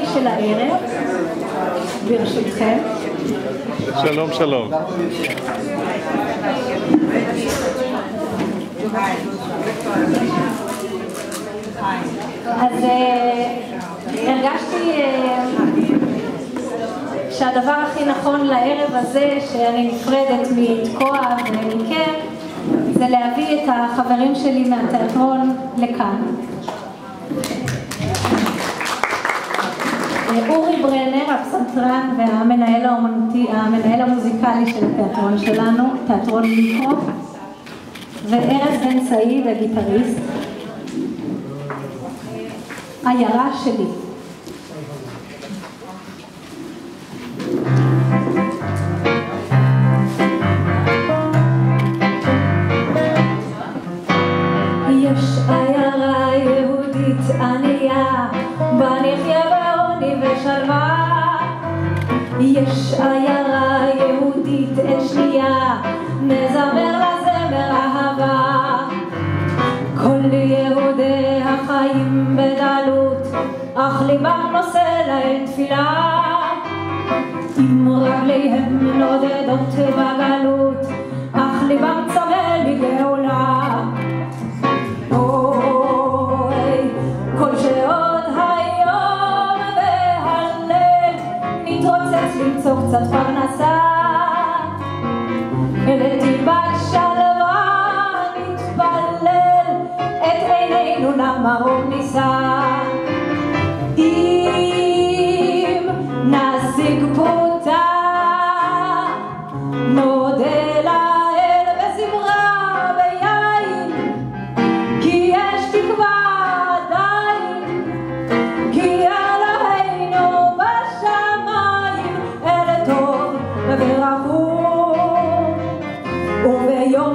של הערב, ברשותכם. שלום, שלום. אז הרגשתי שהדבר הכי נכון לערב הזה, שאני נפרדת מתקוע ומכם, זה להביא את החברים שלי מהתיאטרון לכאן. אורי ברנר, הפסנתרן והמנהל המוזיקלי של התיאטרון שלנו, תיאטרון מיקרו, וארז בן סעיד, הגיטריסט. עיירה שלי. יש עיירה יהודית ענייה, בה נחיה בעוני ושלווה. יש עיירה יהודית אין שנייה, נזמר לזמר אהבה. כל יהודי החיים בדלות, אך ליבם נושא להם תפילה. עם רגליהם נודדות בגלות, אך ליבם צמא לגאולה. אוי, כל שעוד היום והליל נתרוצץ למצוא קצת פרנסה. לטיבת שלווה נתפלל, את עינינו למרום נישא. אם נשיג פרוטה נודה לאל בזמרה ויין, כי יש תקווה עדיין, כי אלוהינו בשמיים אל טוב ורחום. וביום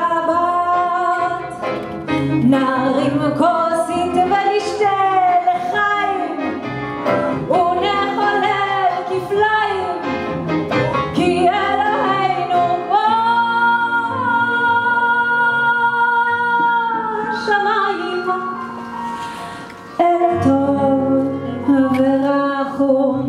שבת נרים כוסית ונשתה לחיים, ונחולל כפליים, כי אלוהינו בשמיים אל טוב ורחום.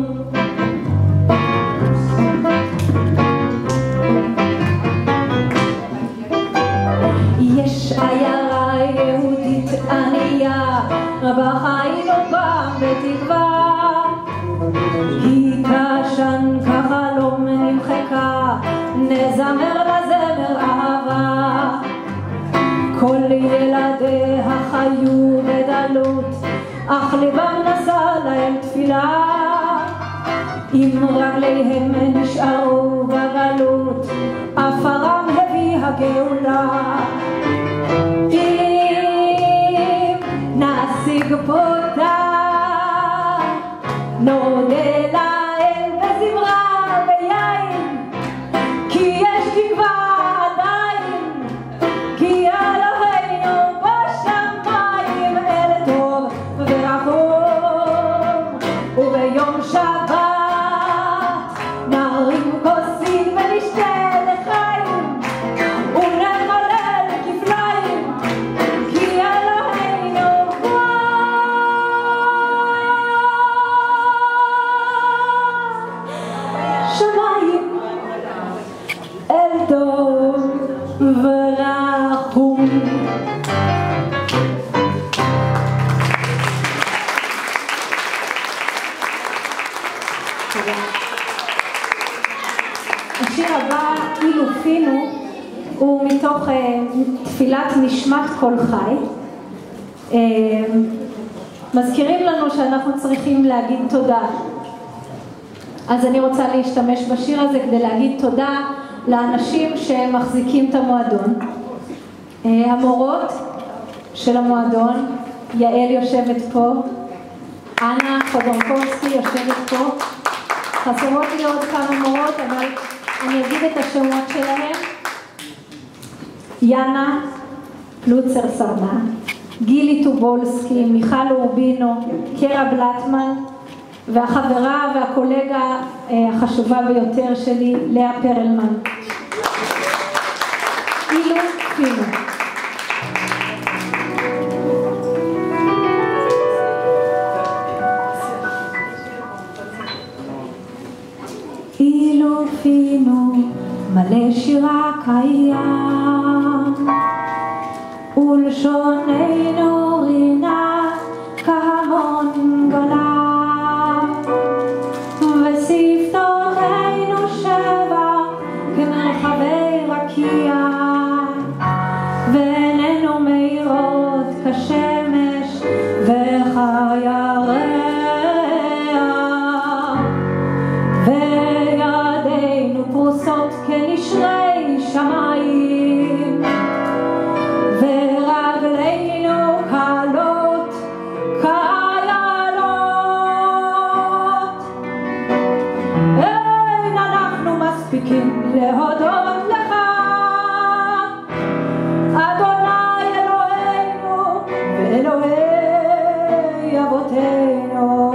יש עיירה יהודית ענייה, בחיינו פעם בתקווה. היא קשן כחלום נמחקה, נזמר לזמר אהבה. כל ילדיה חיו בדלות, אך ליבם נשא להם תפילה. עם רגליהם נשארו בגלות, עפרם הביא הגאולה. אם נשיג פרוטה נודה לאל בזמרה ויין, כי יש תקווה עדיין, כי אלוהינו בשמיים אל טוב ורחום. וביום שבת נרים כוסית ונשתה לחיים, ונחולל כפליים, כי אלוהינו בשמיים אל טוב ורחום. השיר הבא, אילו פינו, הוא מתוך תפילת נשמת כל חי. מזכירים לנו שאנחנו צריכים להגיד תודה. אז אני רוצה להשתמש בשיר הזה כדי להגיד תודה לאנשים שמחזיקים את המועדון. המורות של המועדון, יעל יושבת פה, אנה חודורקובסקי יושבת פה. חסרות לי עוד כמה מורות, אבל אני אגיד את השמות שלהם. יאנה פלוצר סרמן, גילי טובולסקי, מיכל אורבינו, קרה בלטמן, והחברה והקולגה החשובה ביותר שלי, לאה פרלמן. אילו פינו. אילו פינו מלא שירה קיים ולשוננו רינה כהמון גלה ושפתותינו שבה כמרחבי רקיע ועינינו מאירות כשמש וכירח וידינו פרוסות כנשרי שמיים ורגלינו קלות כאיילות. אין אנחנו מספיקים להודות לך אדוני אלוהינו ואלוהי אבותינו.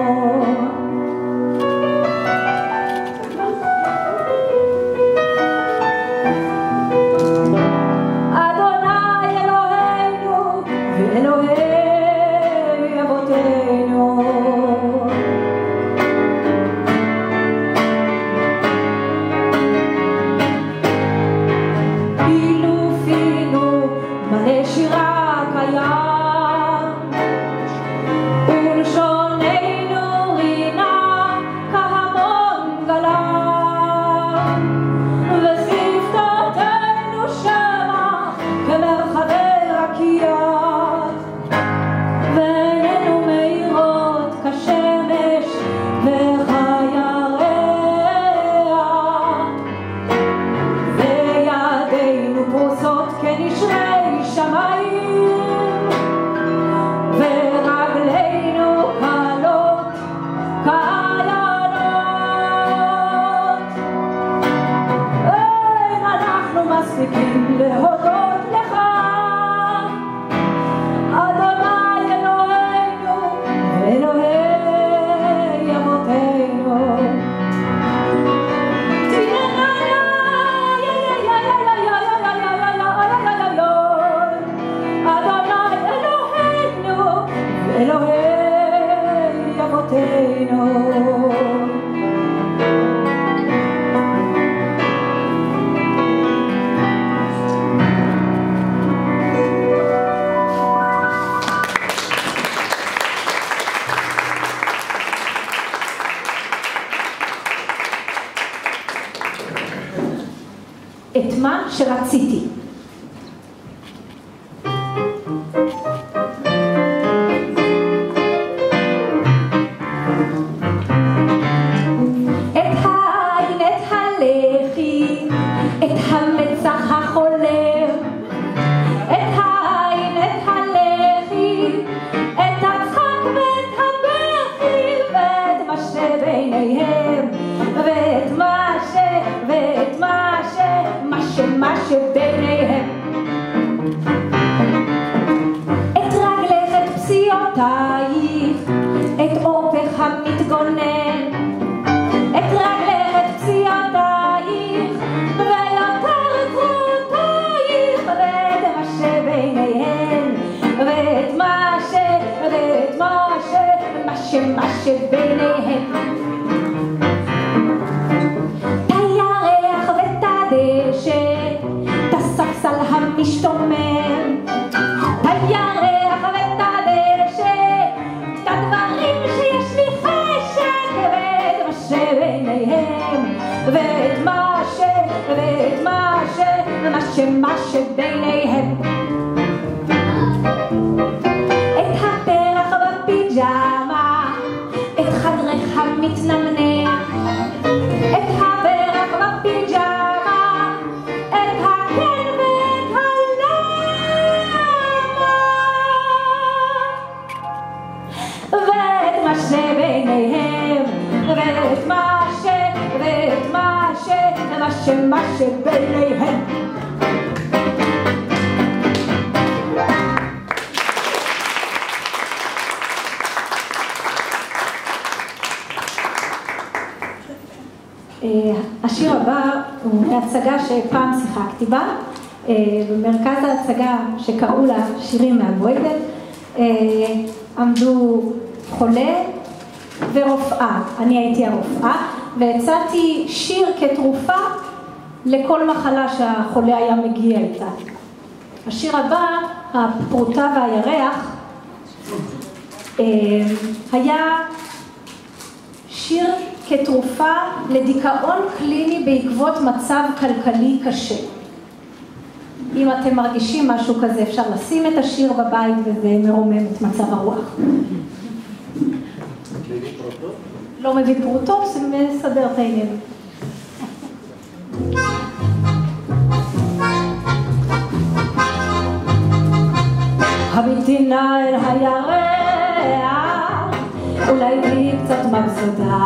את מה שרציתי. את העין, את הלחי, את המצח החולם, את העין, את הלחי, את הצחק ואת הבכי ואת מה שביניהם ואת מה שביניהם, את רגלך, את פסיעותייך, את עורפך המתגונן, את רגלך, את פסיעותייך ויותר כרותייך ואת מה שביניהם ואת מה שביניהם, את הספסל המשתומם, את הירח ואת הדשא, את הדברים שיש לי חשק ואת מה שביניהם ואת מה שביניהם, את הפרח בפיג'מה, את חדרך המתנמנם, את הפרח בפיג'מה, את הכן ואת הלמה ואת מה שביניהם ואת מה שביניהם. השיר הבא הוא מהצגה שפעם שיחקתי בה, במרכז ההצגה שקראו לה שירים מהבוידן, עמדו חולה ורופאה. אני הייתי הרופאה, והצעתי שיר כתרופה לכל מחלה שהחולה היה מגיע איתה. השיר הבא, הפרוטה והירח, היה שיר כתרופה לדיכאון קליני בעקבות מצב כלכלי קשה. אם אתם מרגישים משהו כזה, אפשר לשים את השיר בבית וזה מרומם את מצב הרוח. לא מביא פרוטות, זה מסדר את העניין. הביטי נא אל הירח, אולי תהיי קצת מבסוטה.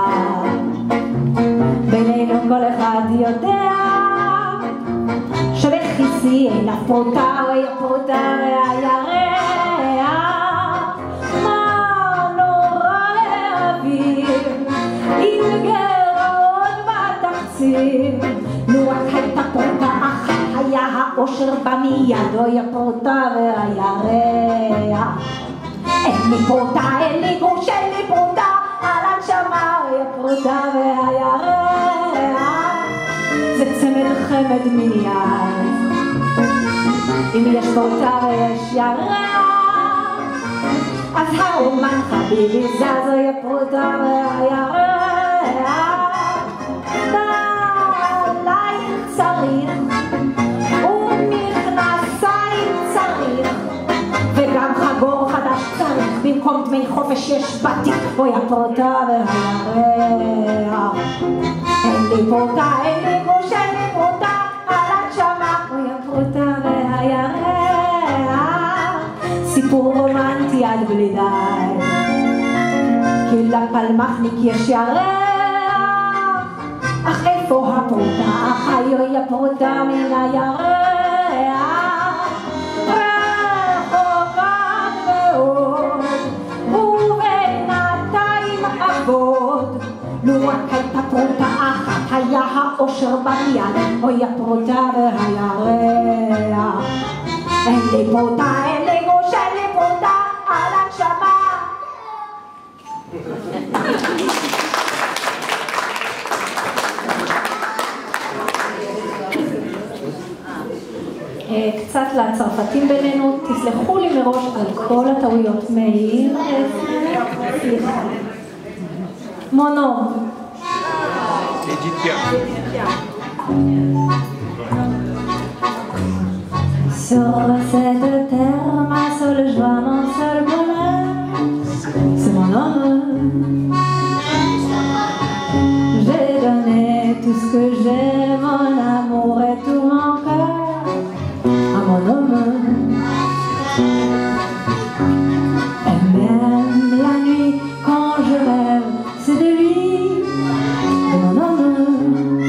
בינינו כל אחד יודע שבכיסי אין הפרוטה, אוי הפרוטה והירח. מה נורא להבין אם גרעון בתקציב, לו רק הייתה פרוטה אחת היה האושר במיד, אוי הפרוטה והירח. אין לי פרוטה, אין לי גרוש, אין לי פרוטה על הנשמה, אוי הפרוטה והירח. זה צמד חמד מיד, אם יש פרוטה ויש ירח, אז האומן חביבי זז, אוי הפרוטה והירח. נעליים צריך ומכנסיים צריך, וגם חגור חדש צריך, במקום דמי חופש יש בתיק, אוי הפרוטה והירח. אין לי פרוטה, אין לי גרוש, אין לי פרוטה על הנשמה, אוי הפרוטה והירח. סיפור רומנטי עד בלי די, כי לפלמחניק יש ירח, אך איפה הפרוטה, אחיי אוי הפרוטה מן הירח. רחוקה מאוד ובינתיים עבוד, לו רק הייתה פרוטה אחת היה האושר ביד, אוי הפרוטה והירח. אין לי פרוטה, אין לי גרוש, אין לי פרוטה על הנשמה. קצת לצרפתים בינינו, תסלחו לי מראש על כל הטעויות. מאיר, סליחה. מונו. Sur cette terre, ma seule joie, mon seul bonheur, c'est mon homme. J'ai donné tout ce que j'ai, mon amour et tout mon cœur à mon homme. Et même la nuit, quand je rêve, c'est de lui, de mon homme.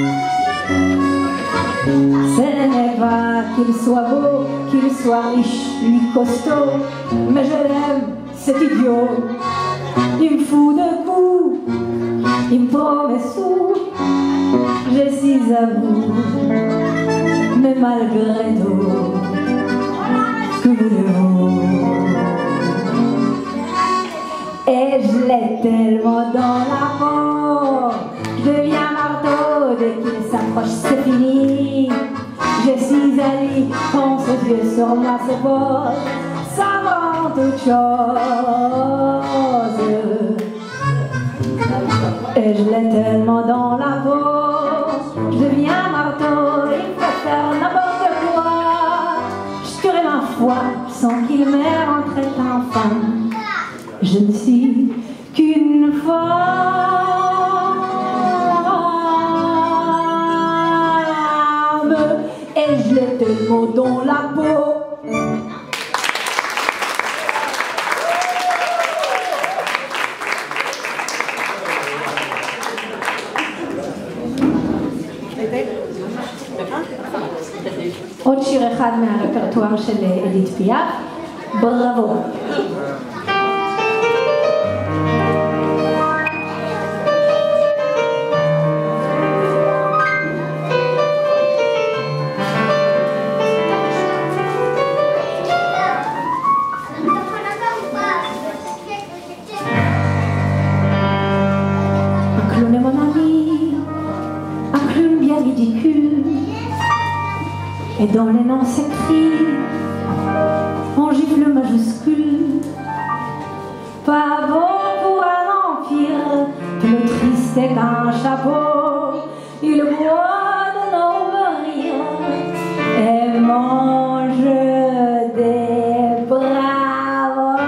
Ce n'est pas qu'il soit beau, qu'il soit riche, lui costaud, mais je l'aime, cet idiot. Il me fout de coups, il me promet sous, je suis à vous, mais malgré tout, que voulez-vous? Et je l'ai tellement dans la peau, je deviens marteau, dès qu'il s'approche c'est fini. Je suis à lui, quand ses yeux sur moi se posent, ça me rend toute chose. Et je l'ai tellement dans la peau, je deviens marteau, il peut faire n'importe quoi. Je tuerai ma foi sans qu'il m'ait rentré en femme. Je ne suis qu'une femme, et je l'ai tellement dans la peau. עוד שיר אחד מהרפרטואר של אדית פיאף, בראבו. clown est mon ami, un clown bien ridicule. Et dans les noms s'écrit en gifle majuscule. Pas bon pour un empire, plus triste qu'un chapeau. Il boit de nos rires et mange des bravos.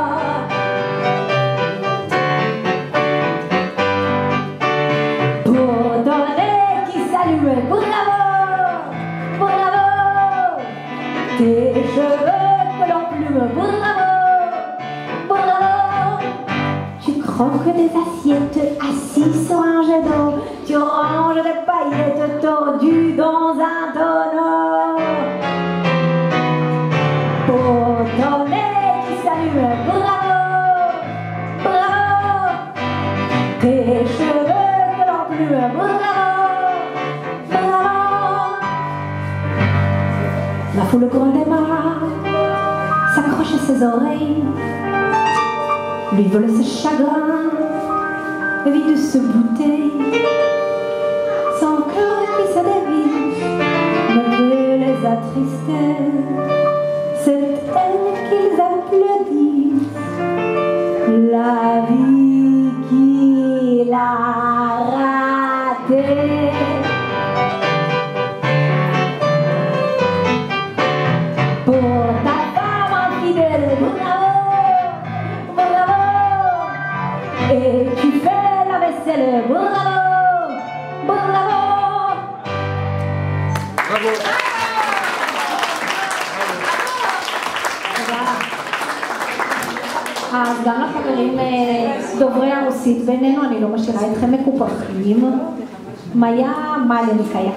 Pour donner qui salue, bravo, bravo. Tes cheveux que l'on plume, bravo, bravo. Tu croques des assiettes assis sur un jet d'eau. Tu ranges des paillettes tordues dans un tonneau. Pour donner qui salue, bravo, bravo. Tes cheveux que l'on plume, bravo, bravo. La foule grande démarre, s'accroche à ses oreilles, lui vole ses chagrins, vide ce bouteille. Son cœur qui se dévie ne veut les attrister. C'est elle qu'ils applaudissent, la vie qu'il a ratée. Pour ta femme infidèle, bravo, bravo. Et tu fais la vaisselle, bravo, bravo. Bravo. אז גם לחברים דוברי הרוסית בינינו, אני לא משאירה אתכם מקופחים. מאיה מלניקאיה.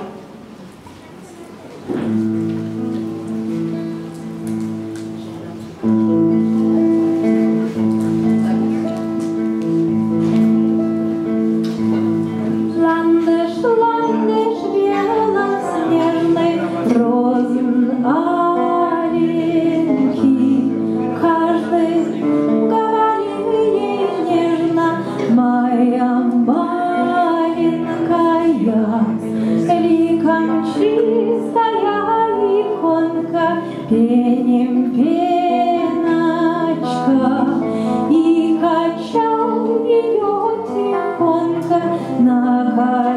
Пенем пеночка, и качал ее тихонько на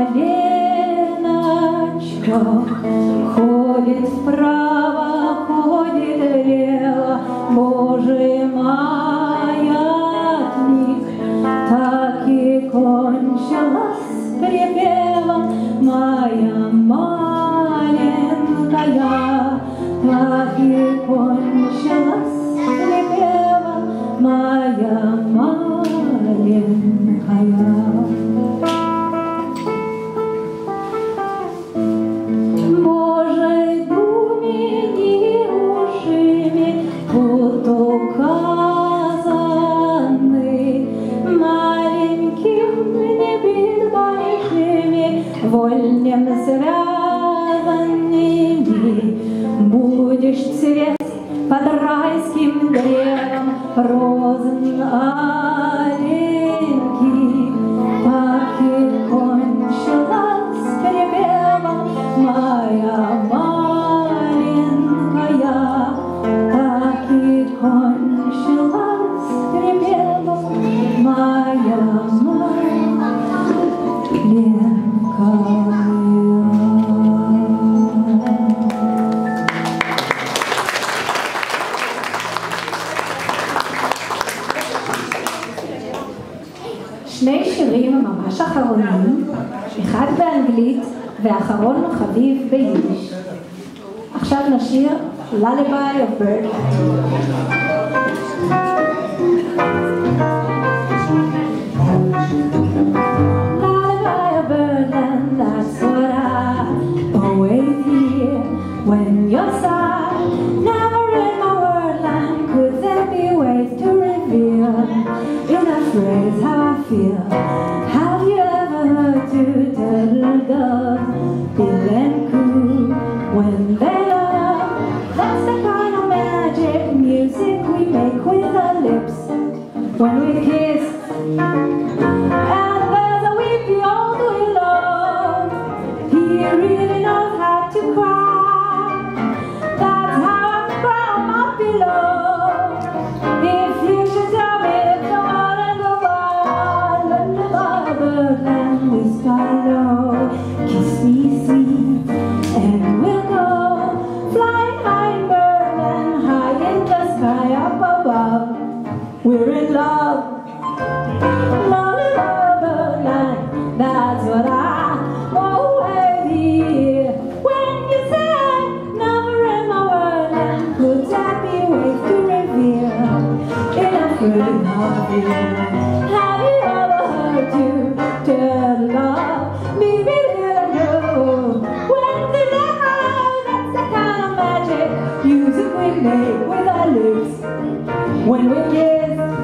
коленочках. Ходит вправо, ходит влево, Боже маятник. Так и кончилась припевом моя маленькая. Так и кончилась припева моя маленькая. Божьей думе ушами тут указаны, маленьким не быть большими, вольнем связанными. Будешь цвет под райским древом розен аленький. Так и кончилась припевом моя маленькая. Так и кончилась припевом моя маленькая. שני שירים ממש אחרונים, אחד באנגלית ואחרון חביב ביידיש. עכשיו נשיר Lullaby of Birdland. Lullaby of Birdland, that's what I always hear when you're sad. Never in my wordland could there be ways to reveal in a phrase how I feel. Have you ever heard two turtle doves feel and coo when they love? That's the kind of magic music we make with our lips when we kiss. And there's a weeping birdland whisper low, kiss me sweet, and we'll go flying high in birdland, high in the sky up above. We're in love, love in birdland, that's what I always hear. When you say never in my world, and good happy ways to reveal in a pretty heart. Have you ever heard you tell love, baby little girl? When the high, that's the kind of magic music we make with our lips when we kiss.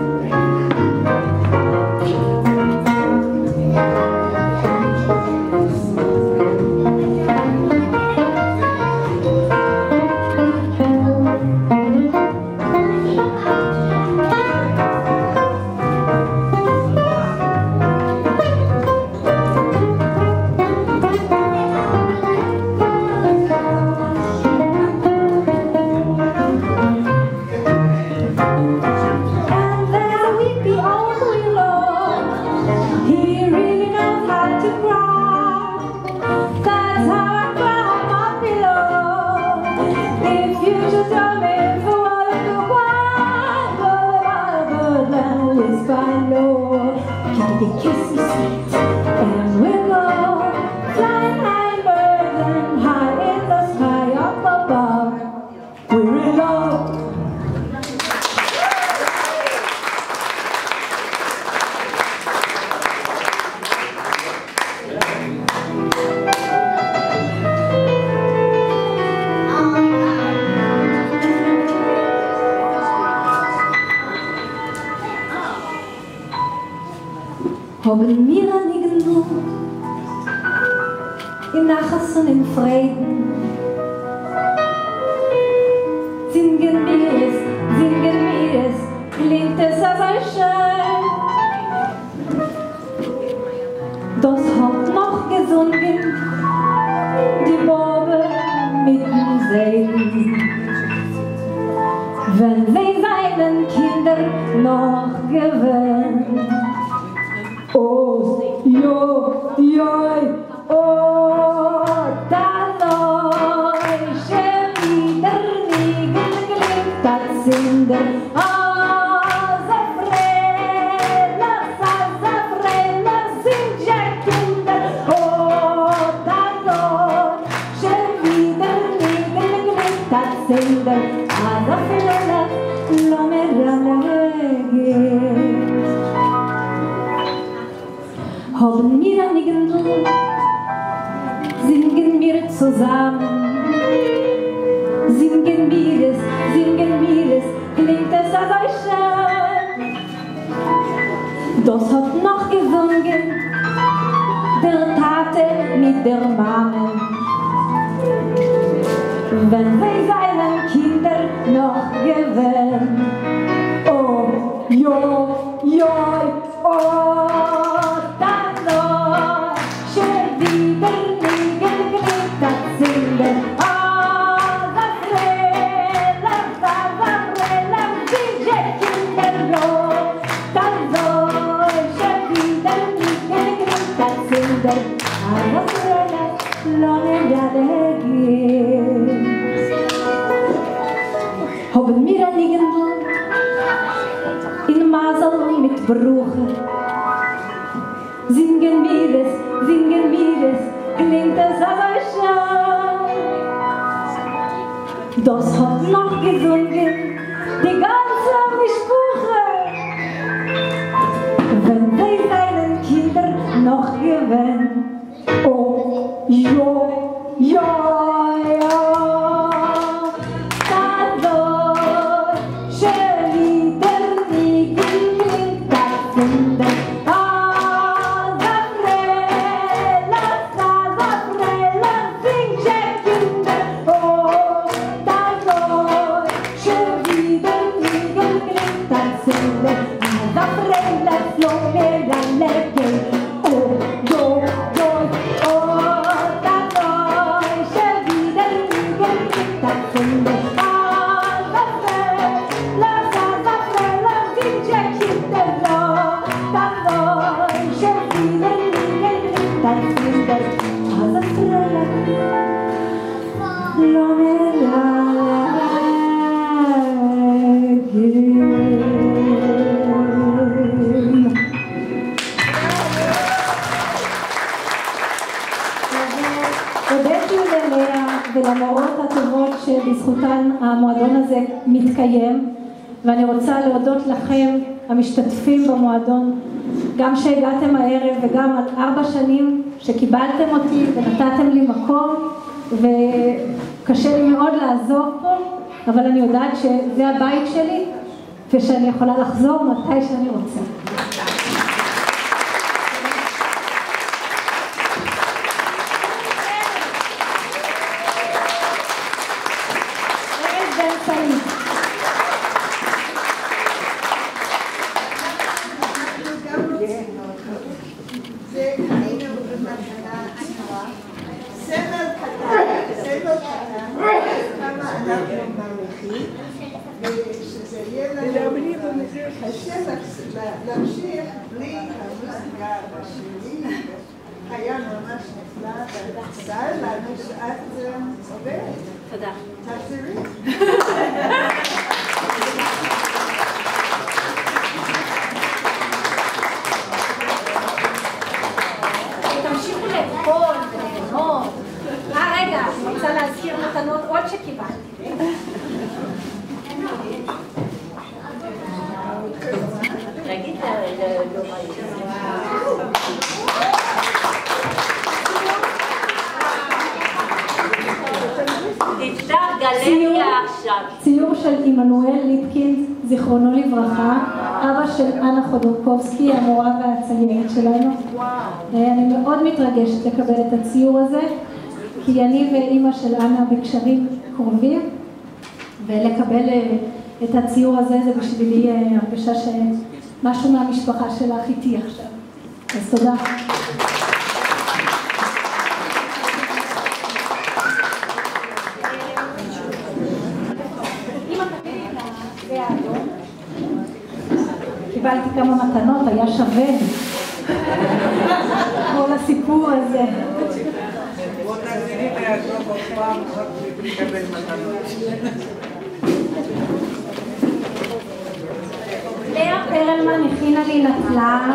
Kiss me sweet, and we'll go flying high in birdland, high in the sky up above. We're in love. Haben wir nicht genug in Nachas und in Frieden? Singen wir es, klingt es so schön. Das hat noch gesungen, die Bobbe mit dem Segen. Wenn sie seinen Kindern noch gewöhnt. Oh, yo, yo, oh, da leuchte wieder nie geklickt, das sind Azafrella, sind ja Kinder. Oh, da leuchte wieder nie geklickt, das sind Azafrella, lo me haben wir nicht genug, singen wir zusammen. Singen wir es, klingt es so schön. Das hat noch gesungen, der Tate mit der Mama. Wenn wir seinen Kindern noch gewöhnen. Oh, jo, jo, oh. Haben wir ein Irgendwo in Masel mit Bruche. Singen wir es, klingt es aber schön. Das hat noch gesungen, die ganze Mischbuche. Wenn sie seinen Kindern noch gewöhnen. Oh, jo, jo, jo. Oh, משתתפים אז הפללה לא מלהגים. הודיתי ללאה ולמורות הטובות שבזכותן המועדון הזה מתקיים, ואני רוצה להודות לכם המשתתפים במועדון, גם שהגעתם הערב וגם על 4 שנים שקיבלתם אותי ונתתם לי מקום, וקשה לי מאוד לעזוב פה, אבל אני יודעת שזה הבית שלי ושאני יכולה לחזור מתי שאני רוצה. להמשיך בלי המוזיקה והשירים היה ממש נפלא ונצר לנו שאת עוברת. תודה. תחזרי. תמשיכו לאכול וליהנות. רגע, אני רוצה להזכיר מתנות עוד שקיבלתי. ציור של עמנואל ליפקין, זיכרונו לברכה, אבא של אנה חודורקובסקי, המורה והציירת שלנו. אני מאוד מתרגשת לקבל את הציור הזה, כי אני ואימא של אנה בקשרים קרובים, ולקבל את הציור הזה זה בשבילי הרגשה שמשהו מהמשפחה שלך איתי עכשיו. אז תודה. קיבלתי כמה מתנות, היה שווה כל הסיפור הזה. בוא תעזרי לעזוב עוד פעם, בלי לקבל מתנות. לאה פרלמן הכינה לי נטלה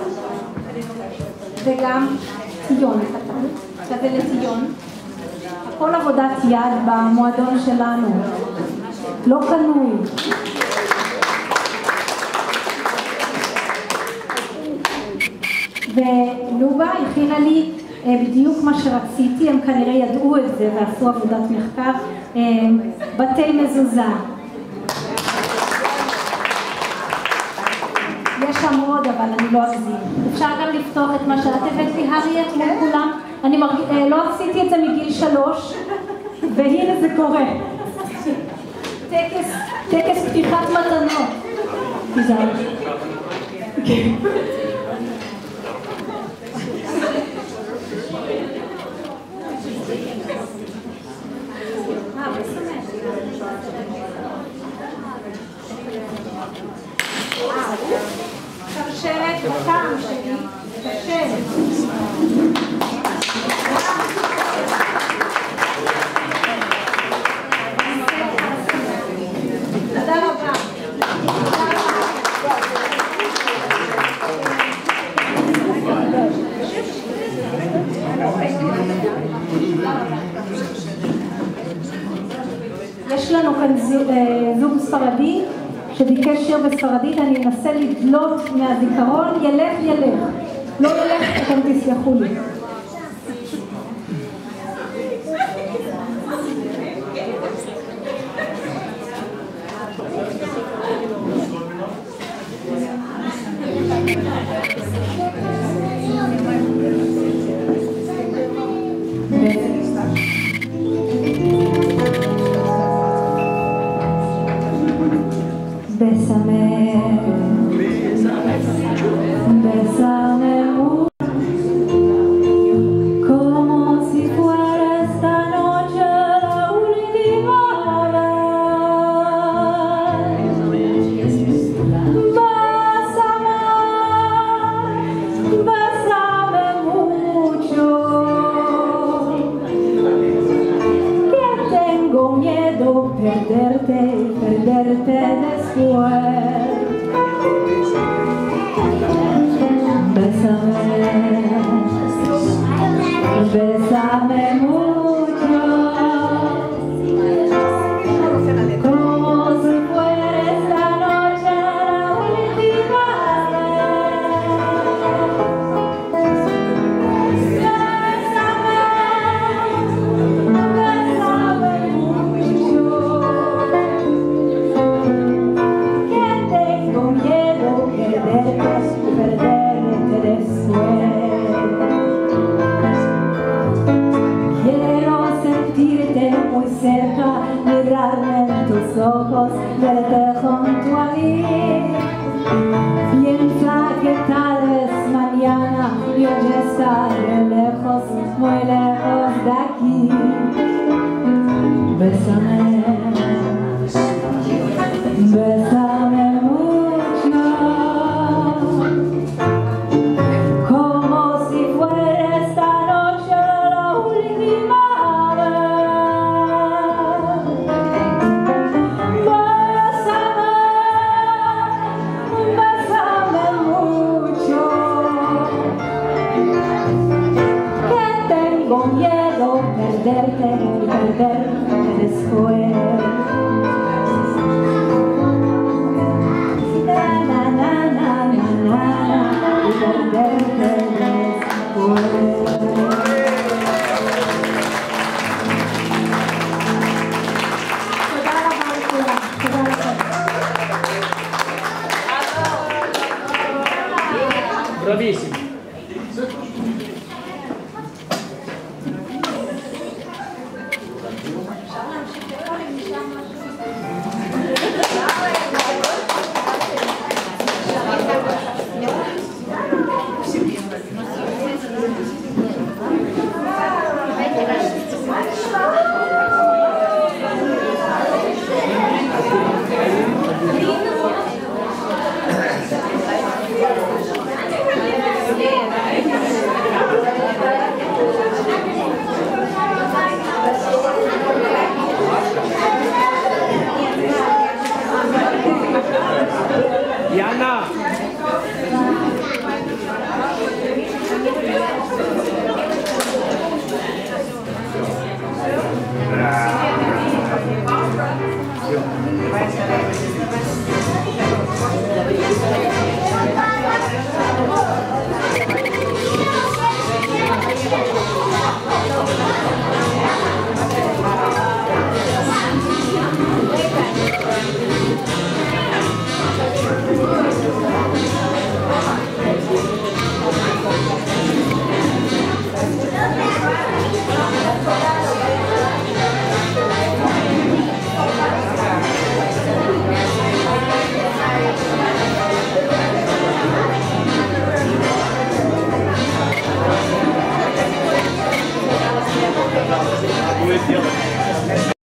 וגם ציון קטן, כזה לציון. הכל עבודת יד במועדון שלנו, לא קנוי. ולובה הכינה לי בדיוק מה שרציתי, הם כנראה ידעו את זה ועשו עבודת מחקר, בתי מזוזה. יש שם עוד, אבל אני לא אגזים. אפשר גם לפתוח את מה שאת הבאת לי, הריה, כמו כולם. אני לא עשיתי את זה מגיל 3, והנה זה קורה. טקס פתיחת מתנות. תיזהר. שרשרת בטעם שלי, שרשרת. תודה רבה. יש לנו כאן זוג ספרדי שביקש שיר בספרדית, אני אנסה לדלות מהזיכרון, ילך ילך, לא ילך, אתם תסלחו לי. Bésame mucho, ojos, verte junto a mí. Piensa que tal vez mañana yo ya estaré lejos, muy lejos de aquí. Bésame, bésame mucho, como si fuera esta noche la última vez. Bésame, bésame mucho, que tengo miedo perderte y perderte después. Y perderte después. תודה רבה לכולם. תודה לכם. Bravissimi.